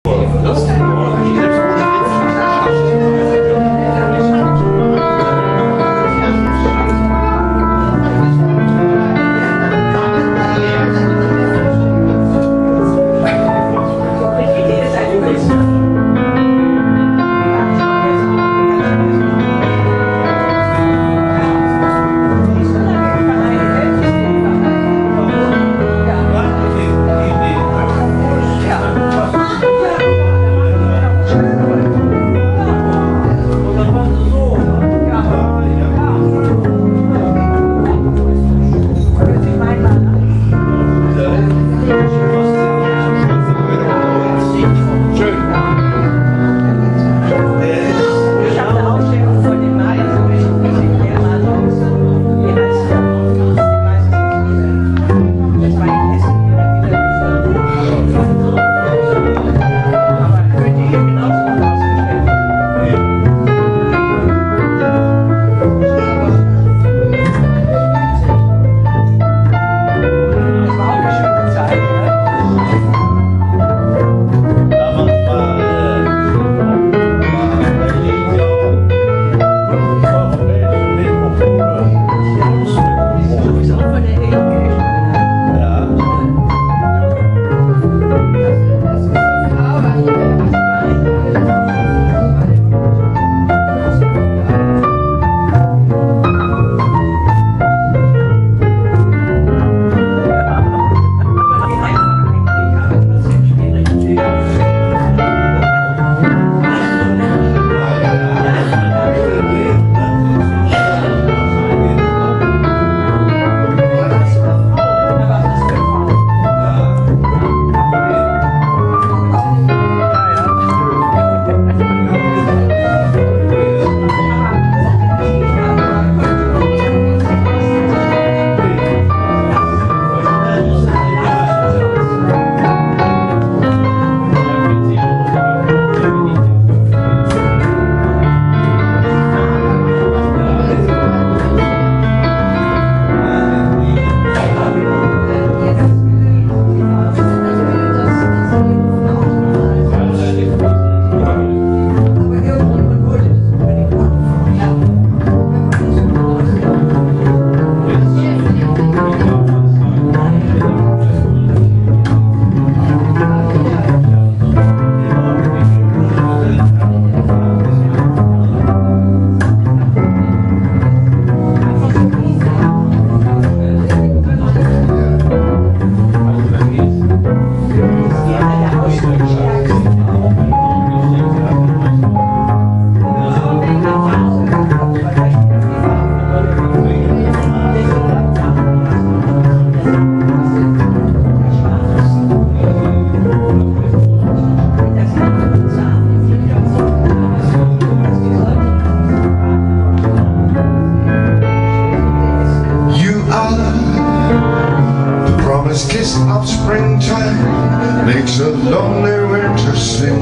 makes a lonely winter sing.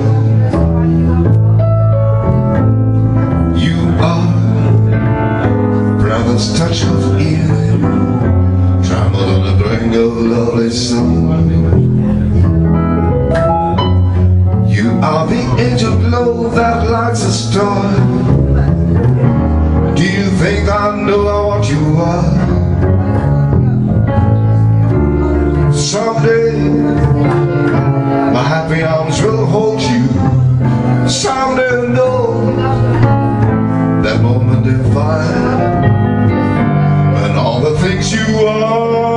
You are brother's touch of evening, trembled on the brink of lovely sun. You are the angel glow that lights a star. Do you think I know what you are? Someday my happy arms will hold you. Someday know that moment divine, and all the things you are.